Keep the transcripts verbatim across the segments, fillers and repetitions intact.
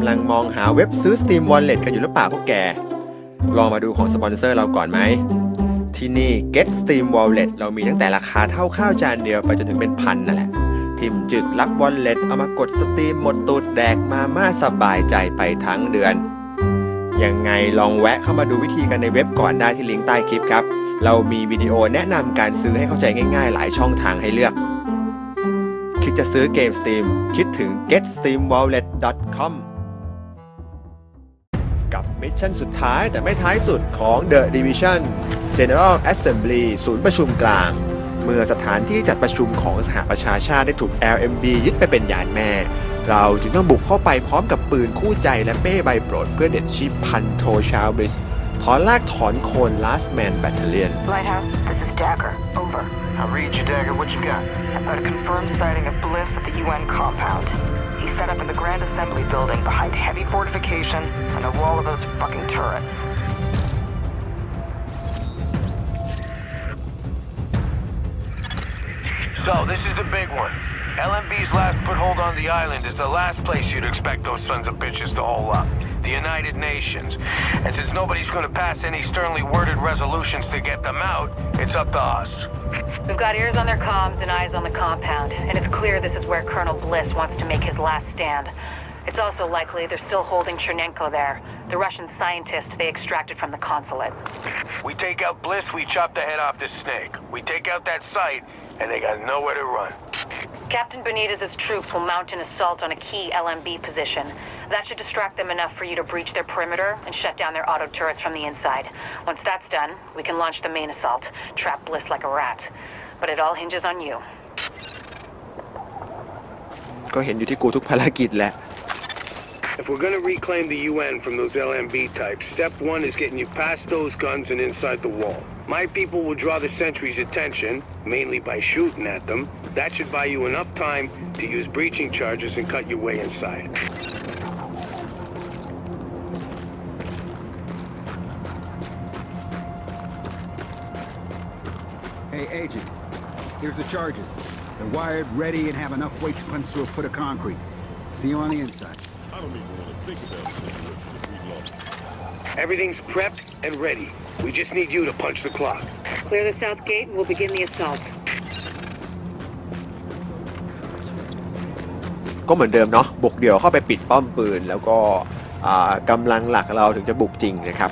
ำลังมองหาเว็บซื้อ Steam Wallet กันอยู่หรือเปล่าพวกแกลองมาดูของสปอนเซอร์เราก่อนไหมที่นี่ Get Steam Wallet เรามีตั้งแต่ราคาเท่าข้าวจานเดียวไปจนถึงเป็นพันนั่นแหละทิมจึกรับ Wallet เอามากด Steam หมดตูดแดกมาม่าสบายใจไปทั้งเดือนยังไงลองแวะเข้ามาดูวิธีกันในเว็บก่อนได้ที่ลิงก์ใต้คลิปครับเรามีวิดีโอแนะนำการซื้อให้เข้าใจง่ายๆหลายช่องทางให้เลือกคิดจะซื้อเกม Steam คิดถึง get steam wallet dot com กับมิชชั่นสุดท้ายแต่ไม่ท้ายสุดของ The Division General Assembly ศูนย์ประชุมกลางเมื่อสถานที่จัดประชุมของสหประชาชาติได้ถูก แอล เอ็ม บี ยึดไปเป็นยานแม่เราจึงต้องบุกเข้าไปพร้อมกับปืนคู่ใจและเป้ใบโปรดเพื่อเด็ดชีพพันโทชาวบริสถอนลากถอนโคน Last Man Battalion Lighthouse, this is Dagger. Over. I'll read you, Dagger. What you got? I've got a confirmed sighting of Bliss at the U N compound. He's set up in the Grand Assembly building behind heavy fortification and a wall of those fucking turrets. So, this is the big one. L M B's last foothold on the island is the last place you'd expect those sons of bitches to hole up. The United Nations. And since nobody's going to pass any sternly worded resolutions to get them out, it's up to us. We've got ears on their comms and eyes on the compound, and it's clear this is where Colonel Bliss wants to make his last stand. It's also likely they're still holding Chernenko there, the Russian scientist they extracted from the consulate. We take out Bliss, we chop the head off this snake. We take out that site, and they got nowhere to run. Captain Benitez's troops will mount an assault on a key L M B position. That should distract them enough for you to breach their perimeter and shut down their auto turrets from the inside. Once that's done, we can launch the main assault, trap Bliss like a rat. But it all hinges on you. ก็เห็นอยู่ที่กูทุกภารกิจแหละ If we're gonna reclaim the U N from those L M B types, step one is getting you past those guns and inside the wall. My people will draw the sentries' attention, mainly by shooting at them. That should buy you enough time to use breaching charges and cut your way inside. Hey, Agent. Here's the charges. They're wired, ready, and have enough weight to punch through a foot of concrete. See you on the inside. I don't even want to think about the situation if we lost. Everything's prepped and ready. We just need you to punch the clock. Clear the south gate and we'll begin the assault. ก็เหมือนเดิมเนาะบุกเดี่ยวเข้าไปปิดป้อมปืนแล้วก็กำลังหลักเราถึงจะบุกจริงนะครับ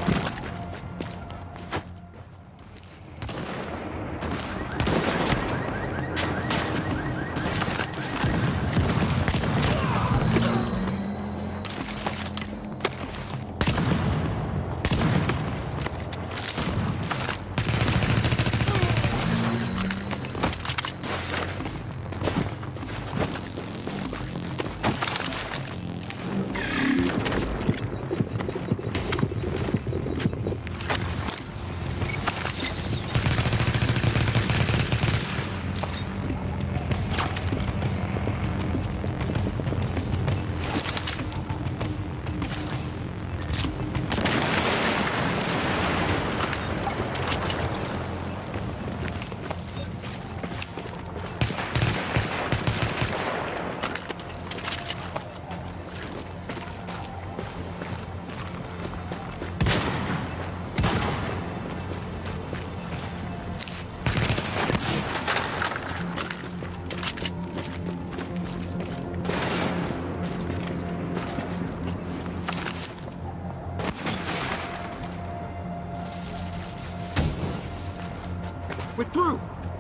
We're through!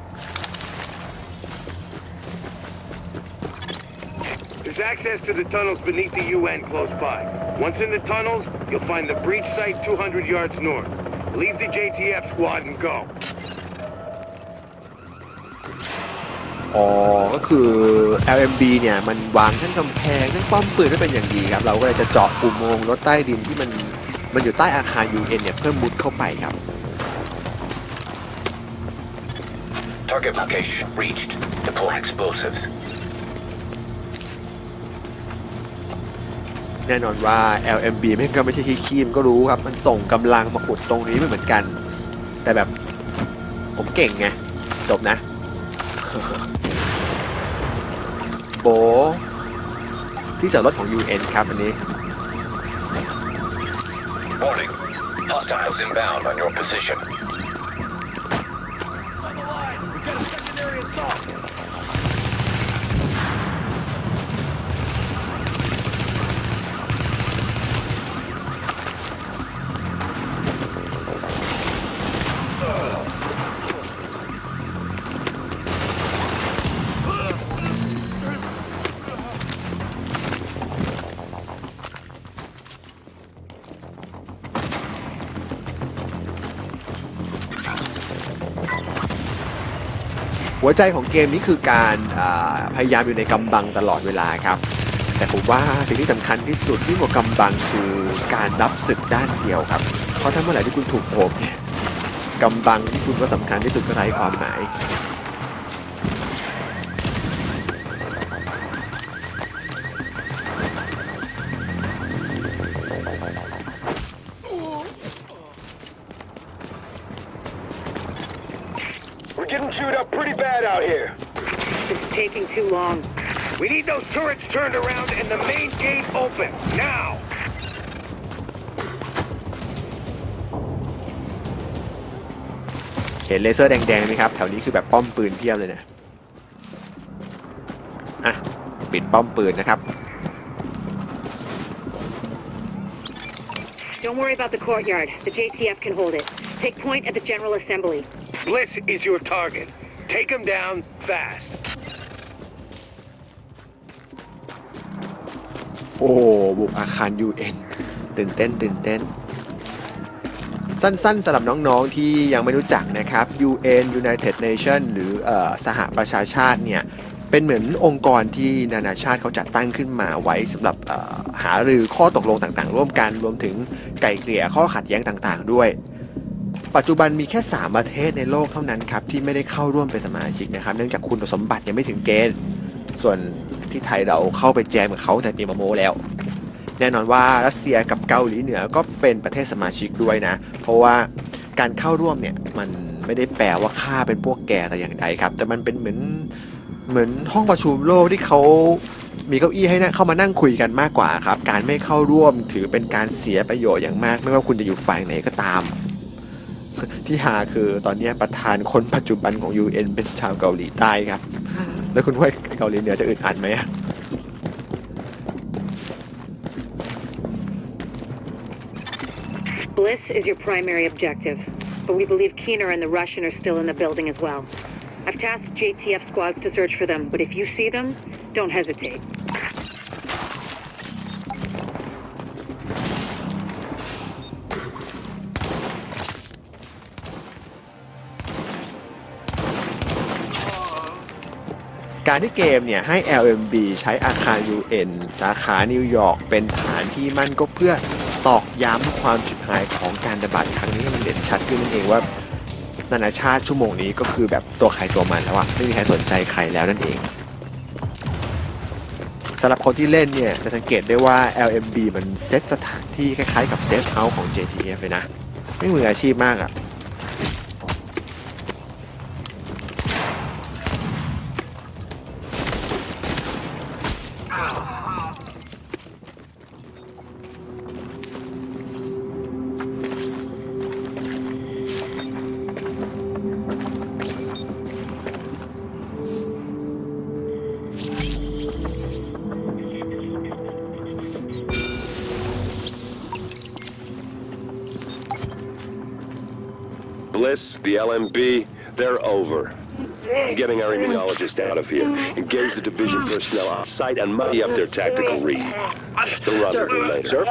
There's access to the tunnels beneath the U N close by. Once in the tunnels, you'll find the breach site two hundred yards north. Leave the J T F squad and go. อ๋อก็คือ แอล เอ็ม บี เนี่ยมันวางทั้งกำแพงทั้งป้อมปืนไว้เป็นอย่างดีครับเราก็เลยจะเจาะอุโมงค์รถใต้ดินที่มันมันอยู่ใต้อาคาร ยู เอ็น เนี่ยเพื่อมุดเข้าไปครับ Target location reached. Deploy explosives. แน่นอนว่า แอล เอ็ม บี ไม่ก็ไม่ใช่ขี้ๆมันก็รู้ครับมันส่งกำลังมาขุดตรงนี้ไม่เหมือนกันแต่แบบผมเก่งไงจบนะ โบที่จอดรถของ ยู เอ็น ครับอันนี้ Warning. Hostiles inbound on your position. หัวใจของเกมนี้คือการพยายามอยู่ในกำบังตลอดเวลาครับแต่ผมว่าสิ่งที่สำคัญที่สุดที่กว่ากำบังคือการรับศึกด้านเดียวครับเพราะถ้าเมื่อไหร่ที่คุณถูกโอบเนี่ยกำบังที่คุณก็สำคัญที่สุดก็ไร้ความหมาย We're getting chewed up pretty bad out here. It's taking too long. We need those turrets turned around and the main gate open, now! เห็นเลเซอร์แดงๆไหมครับแถวนี้คือแบบป้อมปืนเพียบเลยนะอ่ะปิดป้อมปืนนะครับ Don't worry about the courtyard. The J T F can hold it. Take point at the General Assembly. Bliss is your target. Take him down fast. โอ้บุกอาคาร ยู เอ็น ตื่นเต้นตื่นเต้นสั้นๆสำหรับน้องๆที่ยังไม่รู้จักนะครับ ยู เอ็น United Nations หรือเอ่อสหประชาชาติเนี่ยเป็นเหมือนองค์กรที่นานาชาติเขาจัดตั้งขึ้นมาไว้สำหรับหารือข้อตกลงต่างๆร่วมกันรวมถึงไกล่เกลี่ยข้อขัดแย้งต่างๆด้วยปัจจุบันมีแค่สามประเทศในโลกเท่านั้นครับที่ไม่ได้เข้าร่วมเป็นสมาชิกนะครับเนื่องจากคุณสมบัติยังไม่ถึงเกณฑ์ส่วนที่ไทยเราเข้าไปแจมกับเขาแต่เตรียมโมแล้วแน่นอนว่ารัสเซียกับเกาหลีเหนือก็เป็นประเทศสมาชิกด้วยนะเพราะว่าการเข้าร่วมเนี่ยมันไม่ได้แปลว่าข้าเป็นพวกแกแต่อย่างใดครับแต่มันเป็นเหมือนเหมือนห้องประชุมโลกที่เขามีเก้าอี้ให้เข้ามานั่งคุยกันมากกว่าครับการไม่เข้าร่วมถือเป็นการเสียประโยชน์อย่างมากไม่ว่าคุณจะอยู่ฝ่ายไหนก็ตามที่หาคือตอนนี้ประธานคนปัจจุบันของ ยู เอ็น เป็นชาวเกาหลีใต้ครับแล้วคุณว่าเกาหลีเหนือจะอึดอัดไหม Bliss is your primary objective, but we believe Keener and the Russian are still in the building as well. I've tasked J T F squads to search for them, but if you see them, don't hesitate. การที่เกมเนี่ยให้ แอล เอ็ม บี ใช้อาคาร ยู เอ็น สาขานิวยอร์กเป็นฐานที่มั่นก็เพื่อตอกย้ำความฉิบหายของการระบาดครั้งนี้ให้มันเด่นชัดขึ้นนั่นเองว่านานาชาติชั่วโมงนี้ก็คือแบบตัวใครตัวมันแล้วอะไม่มีใครสนใจใครแล้วนั่นเองสำหรับคนที่เล่นเนี่ยจะสังเกตได้ว่า แอล เอ็ม บี มันเซตสถานที่คล้ายๆกับเซฟเฮาส์ของ เจ ที เอฟ เลยนะไม่มืออาชีพมากอะ Bliss, the L M B, they're over. Getting our immunologist out of here. Engage the division personnel on site and muddy up their tactical read. They'll rendezvous later. Sir?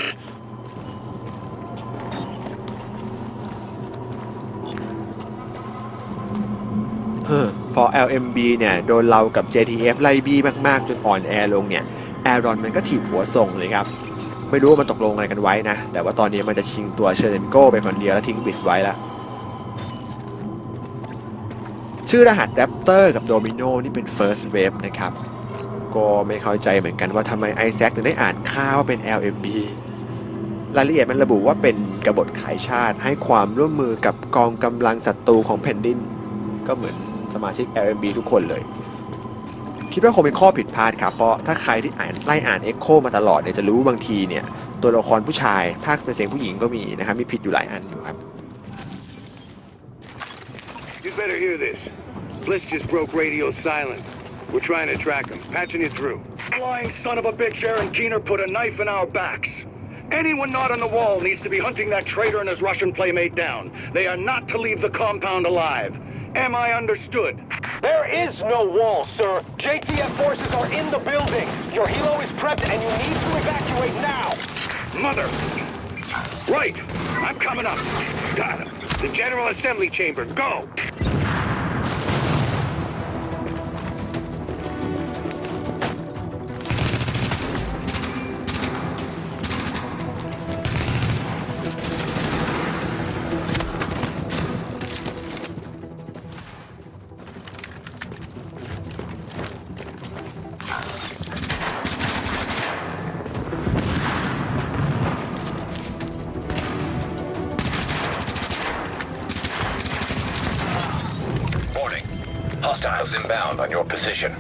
พอ แอล เอ็ม บี เนี่ยโดนเรากับ เจ ที เอฟ ไล่บี้มากๆจนอ่อนแอลงเนี่ยแอรอนมันก็ถีบหัวส่งเลยครับไม่รู้ว่ามันตกลงอะไรกันไว้นะแต่ว่าตอนนี้มันจะชิงตัวเชอร์เรนโก้ไปคนเดียวแล้วทิ้งบิสไว้แล้วชื่อรหัสแรปเตอร์กับโดมิโนนี่เป็น First Wave นะครับก็ไม่เข้าใจเหมือนกันว่าทำไมไอแซคถึงได้อ่านค่าว่าเป็น แอล เอ็ม บี รายละเอียดมันระบุว่าเป็นกบฏขายชาติให้ความร่วมมือกับกองกำลังศัตรูของแผ่นดินก็เหมือนสมาชิก แอล เอ็ม บี ทุกคนเลยคิดว่าคงเป็นข้อผิดพลาดครับเพราะถ้าใครที่อ่านไล่อ่าน Echo มาตลอดเนี่ยจะรู้บางทีเนี่ยตัวละครผู้ชายภาคเป็นเสียงผู้หญิงก็มีนะครับมีผิดอยู่หลายอันอยู่ครับ You better hear this. Bliss just broke radio silence. We're trying to track him. Patching you through. Lying son of a bitch, Aaron Keener put a knife in our backs. Anyone not on the wall needs to be hunting that traitor and his Russian playmate down. They are not to leave the compound alive. Am I understood? There is no wall, sir. J T F forces are in the building. Your helo is prepped and you need to evacuate now. Mother! Right! I'm coming up. Got him. The General Assembly Chamber. Go! Hostiles inbound on your position.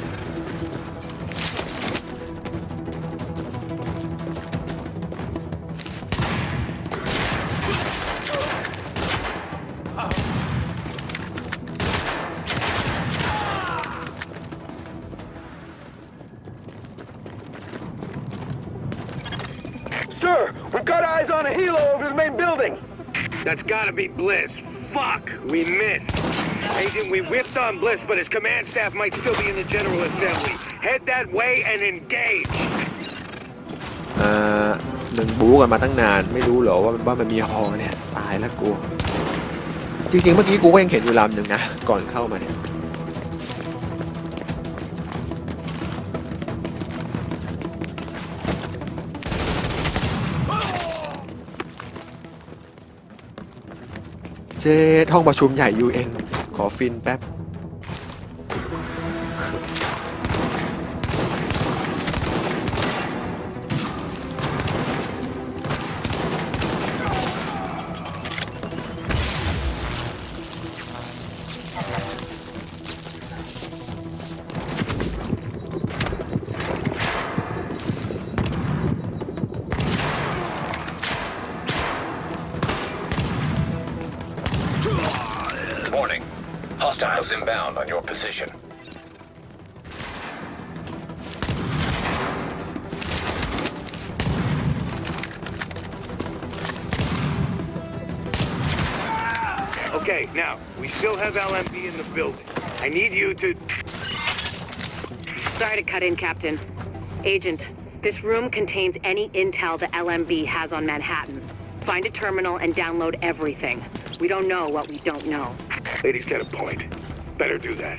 Sir, we've got eyes on a helo over the main building. That's gotta be Bliss. Fuck! We missed. Agent, we whipped on Bliss, but his command staff might still be in the General Assembly. Head that way and engage. อ่ามันบู๊กันมาตั้งนานไม่รู้เหรอว่าว่ามันมีฮอเนี่ยตายแล้วกูจริงๆเมื่อกี้กูก็ยังเห็นอยู่ลำหนึ่งนะก่อนเข้ามาเนี่ยเจ๊ห้องประชุมใหญ่ ยู เอ็น ขอฟินแป๊บ Warning. Hostiles inbound on your position. Okay, now, we still have L M B in the building. I need you to... Sorry to cut in, Captain. Agent, this room contains any intel the L M B has on Manhattan. Find a terminal and download everything. We don't know what we don't know. Lady's got a point. Better do that.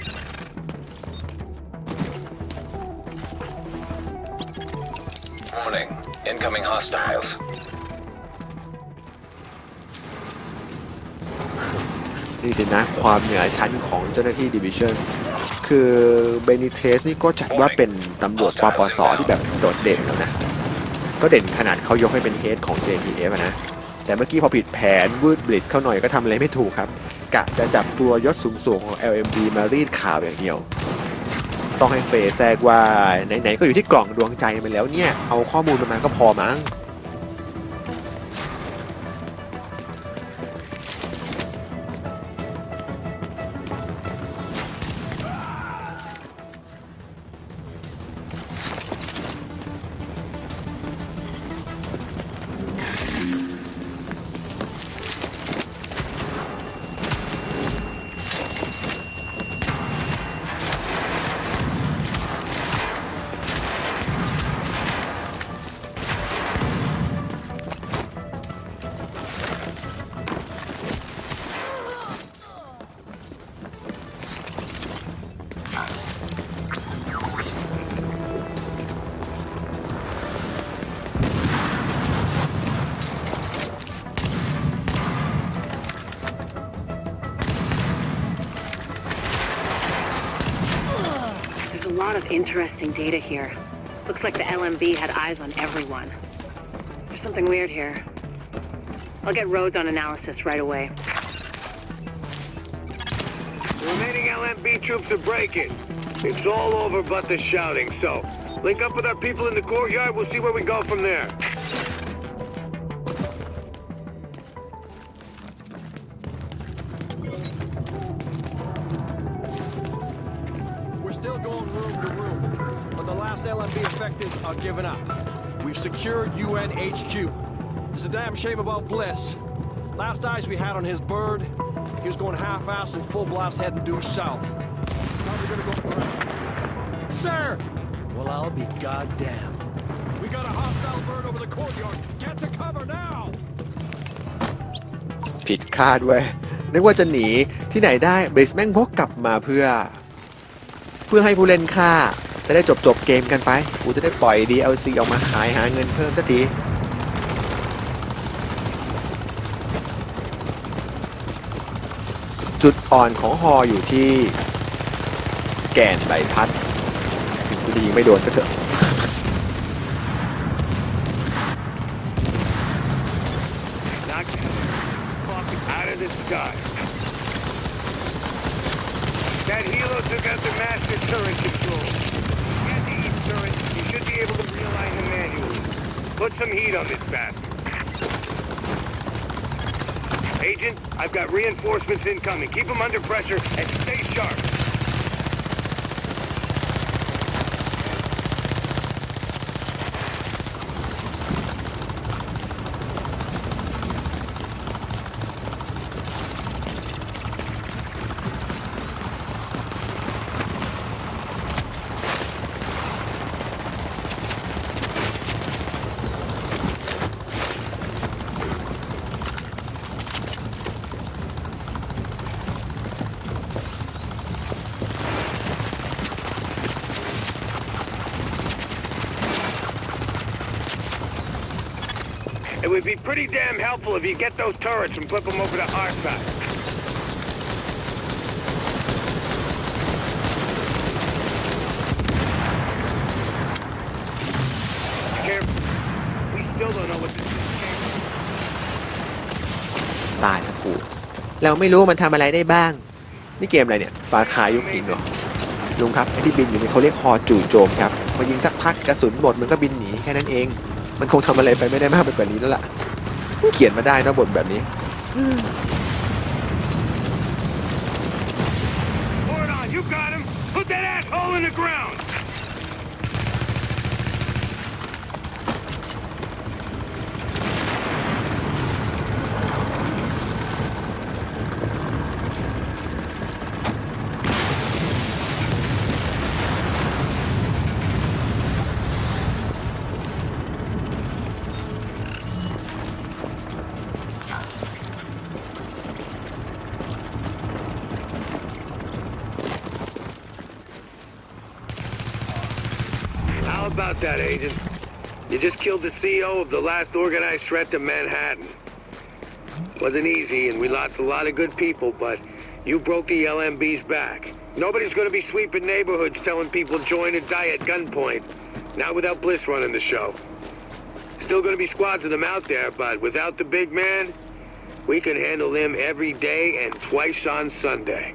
Warning. Incoming hostiles. นี่สินะความเหนือชั้นของเจ้าหน้าที่ดิวิชั่นคือเบนิเทสนี่ก็จัดว่าเป็นตำรวจปปสที่แบบโดดเด่นแล้วนะก็เด่นขนาดเขายกให้เป็นเฮดของ เจ ที เอฟ นะแต่เมื่อกี้พอผิดแผนวืดบลิสเข้าหน่อยก็ทำอะไรไม่ถูกครับกะจะจับตัวยศสูงๆของ แอล เอ็ม บี มารีดข่าวอย่างเดียวต้องให้เฟยแทรกว่าไหนๆก็อยู่ที่กล่องดวงใจมาแล้วเนี่ยเอาข้อมูลมาก็พอมั้ง There's a lot of interesting data here. Looks like the L M B had eyes on everyone. There's something weird here. I'll get Rhodes on analysis right away. The remaining L M B troops are breaking. It's all over but the shouting, so link up with our people in the courtyard. We'll see where we go from there. We're still going room to room, but the last L M B effectives are giving up. We've secured U N H Q. It's a damn shame about Bliss. Last eyes we had on his bird, he was going half-assed and full blast heading due south. Now we're gonna go around. Sir! Well, I'll be goddamn. We got a hostile bird over the courtyard. Get to cover now! ผิดคาดเว้ยนึกว่าจะหนีที่ไหนได้บริสแม่งพกกลับมาเพื่อ เพื่อให้ผู้เล่นฆ่าจะได้จบจบเกมกันไปกูจะได้ปล่อย ดี แอล ซี ออกมาขายหาเงินเพิ่มสักทีจุดอ่อนของฮออยู่ที่แกนใบพัดถึงกูจะยิงไม่โดนก็เถอะ Knock out of the sky. That helo took out the master turret control. Get the east turret. You should be able to realign them manually. Put some heat on this bastard. Agent, I've got reinforcements incoming. Keep them under pressure and stay sharp. It would be pretty damn helpful if you get those turrets and flip them over to our side. Careful. We still don't know what this is. ตายนะกูเราไม่รู้มันทำอะไรได้บ้างนี่เกมอะไรเนี่ยฟ้าคายุคหินเหรอลุงครับไอ้ที่บินอยู่นี่เขาเรียกฮอจู่โจมครับพอยิงสักพักกระสุนหมดมันก็บินหนีแค่นั้นเองมันคงทำอะไรไปไม่ได้มากไปกว่านี้แล้วล่ะเขียนมาได้นะบทแบบนี้ Hold on, you got him. Put that asshole in the ground. How about that, Agent? You just killed the C E O of the last organized threat to Manhattan. Wasn't easy, and we lost a lot of good people, but you broke the L M B's back. Nobody's gonna be sweeping neighborhoods telling people join or die at gunpoint. Not without Bliss running the show. Still gonna be squads of them out there, but without the big man, we can handle them every day and twice on Sunday.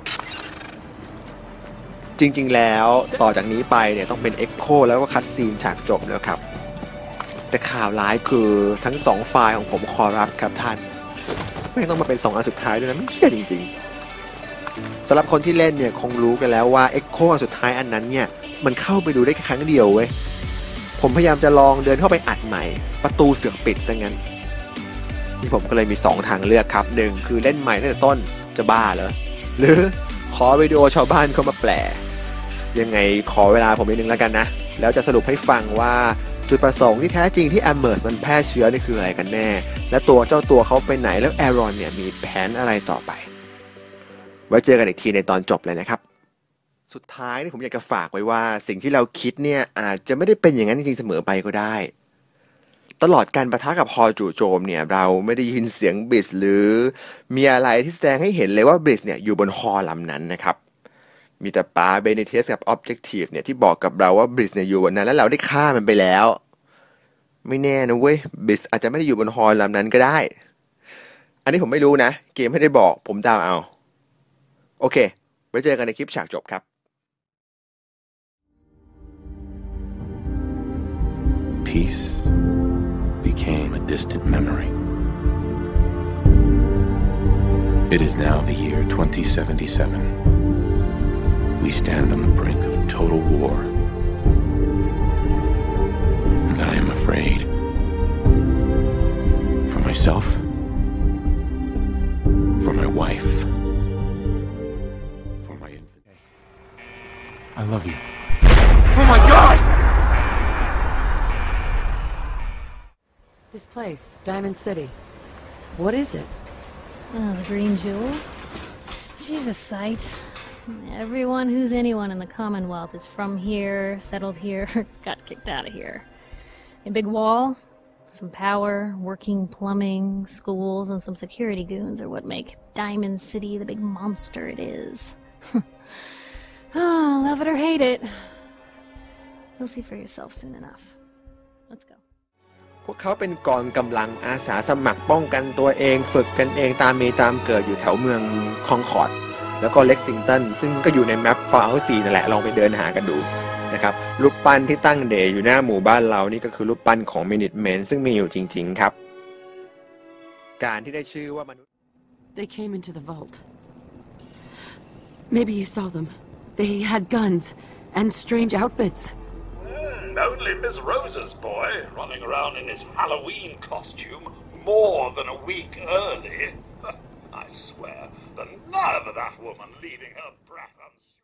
จริงๆแล้วต่อจากนี้ไปเนี่ยต้องเป็น Echo แล้วก็คัตซีนฉากจบแล้วครับแต่ข่าวร้ายคือทั้งสองไฟล์ของผมคอรับครับท่านไม่ต้องมาเป็นสองอันสุดท้ายด้วยนะไม่เชื่อจริงๆสำหรับคนที่เล่นเนี่ยคงรู้กันแล้วว่า Echo อันสุดท้ายอันนั้นเนี่ยมันเข้าไปดูได้แค่ครั้งเดียวเว้ยผมพยายามจะลองเดินเข้าไปอัดใหม่ประตูเสือกปิดซะงั้นนี่ผมก็เลยมีสองทางเลือกครับหนึ่งคือเล่นใหม่ตั้งแต่ต้นจะบ้าเหรอหรือขอวิดีโอชาวบ้านเข้ามาแปลยังไงขอเวลาผมนิดนึงแล้วกันนะแล้วจะสรุปให้ฟังว่าจุดประสงค์ที่แท้จริงที่แอมเมอร์สมันแพร่เชื้อนี่คืออะไรกันแน่และตัวเจ้าตัวเขาไปไหนแล้วแอรอนเนี่ยมีแผนอะไรต่อไปไว้เจอกันอีกทีในตอนจบเลยนะครับสุดท้ายนี่ผมอยากจะฝากไว้ว่าสิ่งที่เราคิดเนี่ยอาจจะไม่ได้เป็นอย่างนั้นจริงๆเสมอไปก็ได้ตลอดการปะทะกับฮอจู่โจมเนี่ยเราไม่ได้ยินเสียงบลิสหรือมีอะไรที่แสดงให้เห็นเลยว่าบลิสเนี่ยอยู่บนฮอลำนั้นนะครับมีแต่ป้าเบเนเทสกับออบเจกตีฟเนี่ยที่บอกกับเราว่าบลิสเนี่ยอยู่บนนั้นแล้วเราได้ฆ่ามันไปแล้วไม่แน่นะเว้ยบลิสอาจจะไม่ได้อยู่บนฮอลำนั้นก็ได้อันนี้ผมไม่รู้นะเกมไม่ได้บอกผมเดาเอาโอเคไว้เจอกันในคลิปฉากจบครับ peace became a distant memory. It is now the year twenty seventy-seven. We stand on the brink of total war. And I am afraid. For myself. For my wife. For my infant. I love you. Oh my God! This place, Diamond City. What is it? Oh, the Green Jewel? She's a sight. Everyone who's anyone in the Commonwealth is from here, settled here, got kicked out of here. A big wall, some power, working plumbing, schools, and some security goons are what make Diamond City the big monster it is. Oh, love it or hate it. You'll see for yourself soon enough. Let's go. พวกเขาเป็นกองกำลังอาสาสมัครป้องกันตัวเองฝึกกันเองตามมีตามเกิดอยู่แถวเมืองคองคอร์ดแล้วก็เล็กซิงตันซึ่งก็อยู่ในแมปฟาวซีนั่นแหละลองไปเดินหากันดูนะครับรูปปั้นที่ตั้งเดย์อยู่หน้าหมู่บ้านเรานี่ก็คือรูปปั้นของมินิทแมนซึ่งมีอยู่จริงๆครับการที่ได้ชื่อว่ามนุษย์ They came into the vault. Maybe you saw them. They had guns and strange outfits. Only Miss Rosa's boy, running around in his Halloween costume more than a week early. I swear, the nerve of that woman leaving her brat unseen.